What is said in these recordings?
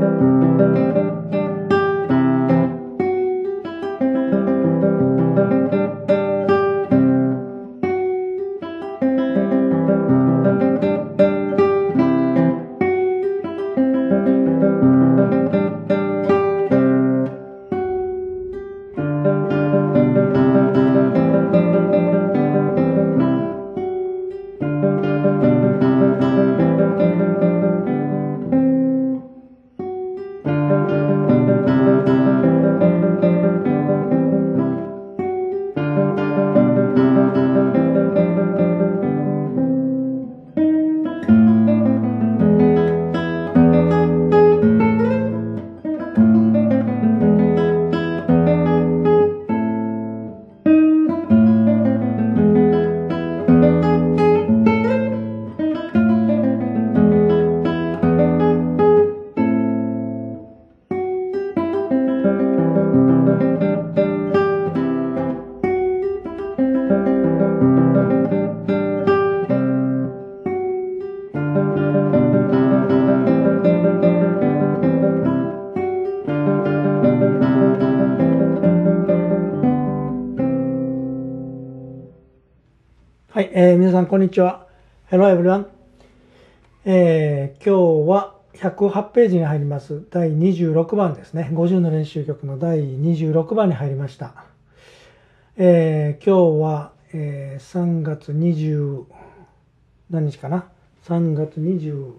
はい、皆さんこんにちは。Hello everyone。今日は108ページに入ります第26番ですね。50の練習曲の第26番に入りました。今日は、3月20何日かな ?3 月25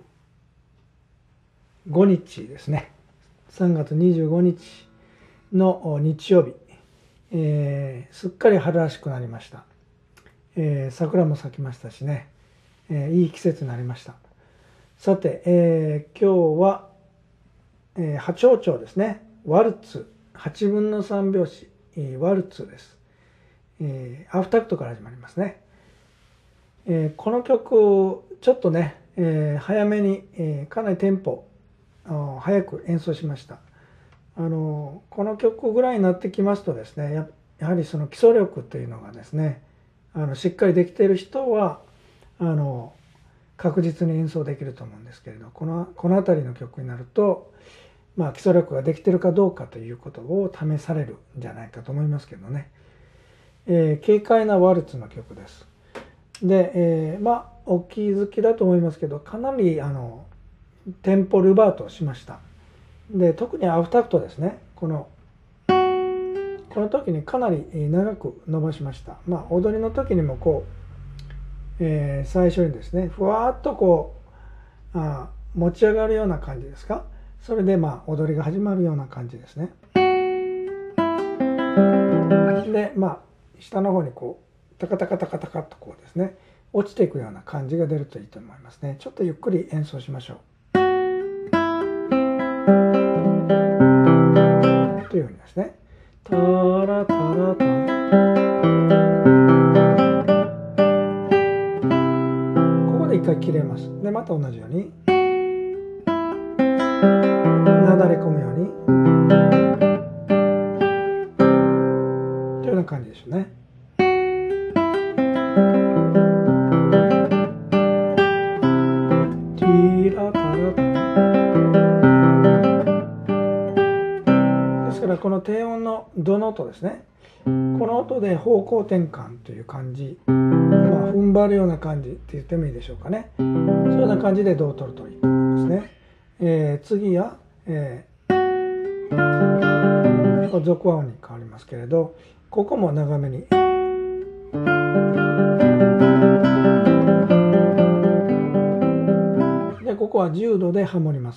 日ですね。3月25日の日曜日、すっかり春らしくなりました。桜も咲きましたしね、いい季節になりました。さて、今日は、8長調ですね。ワルツ、8分の3拍子、ワルツです。アフタクトから始まりますね。この曲、ちょっとね、早めに、かなりテンポ、早く演奏しました。この曲ぐらいになってきますとですね、やはりその基礎力というのがですね、しっかりできている人は確実に演奏できると思うんですけれど、この辺りの曲になると、基礎力ができているかどうかということを試されるんじゃないかと思いますけどね。軽快なワルツの曲です。で、お気づきだと思いますけど、かなりテンポルバートをしました。で、特にアフタクトですね。この時にかなり長く伸ばしました。踊りの時にもこう、最初にですね、ふわっとこう持ち上がるような感じですか。それで踊りが始まるような感じですね。で、下の方にこうタカタカタカタカっとこうですね、落ちていくような感じが出るといいと思いますね。ちょっとゆっくり演奏しましょう。というふうにですね。タラタラタ、ここで一回切れます。でまた同じようになだれ込むようにというような感じでしょうね。ティラタラタ、ですからこの低音のドの音ですね。この音で方向転換という感じ、踏ん張るような感じって言ってもいいでしょうかね。そういうような感じでドを取るといいと思いますね。次は、続和音に変わりますけれど、ここも長めに。でここは10度でハモります。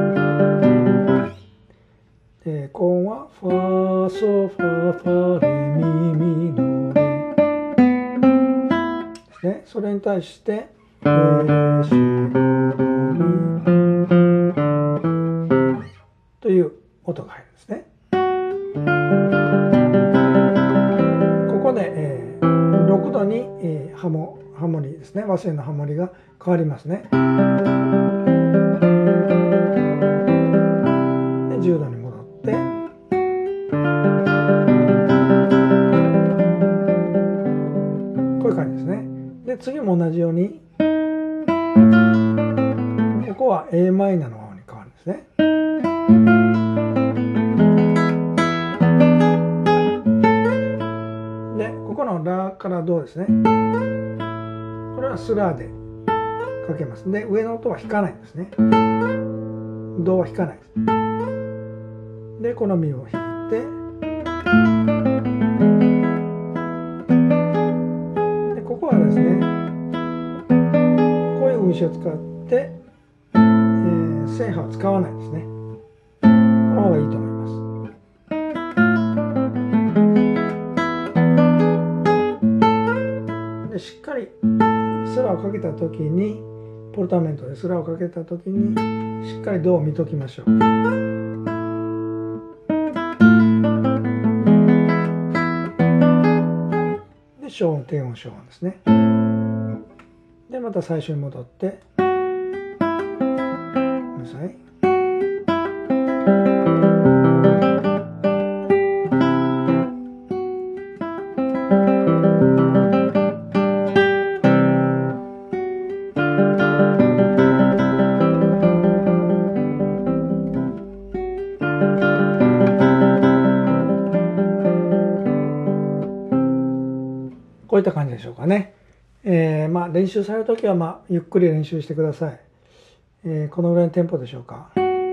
高音はファソファファレミミドレですね。それに対してレシドミという音が入るんですね。ここで、6度に、ハモリですね。和声のハモリが変わりますね。で10度に戻って、こういう感じですね。で次も同じように、ここは a マイナーの方に変わるんですね。 ラからドですね。これはスラでかけます。で、上の音は弾かないんですね。ドは弾かないです。で、このミを弾いて、で、ここはですね、こういう運指を使って、正波を使わないですね。この方がいいと思います。で、しっかりスラをかけたときに、ポルタメントでスラをかけたときに、しっかりドを見ときましょう。で、小音、低音、小音ですね。で、また最初に戻って、ごめんなさい。こういった感じでしょうかね。練習されるときは、ゆっくり練習してください。このぐらいのテンポでしょうか。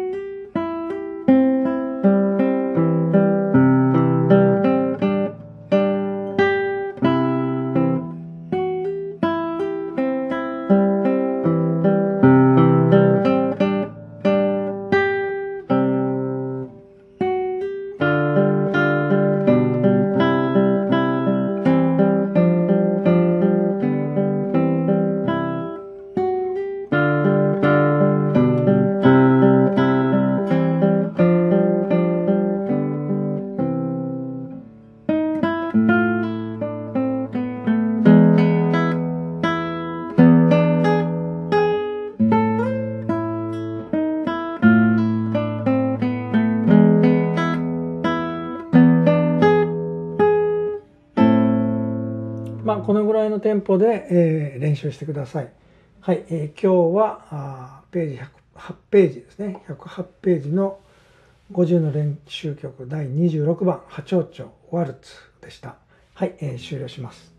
このぐらいのテンポで、練習してください。はい、今日はページ108ページですね。108ページの50の練習曲第26番、波長長ワルツでした。はい、終了します。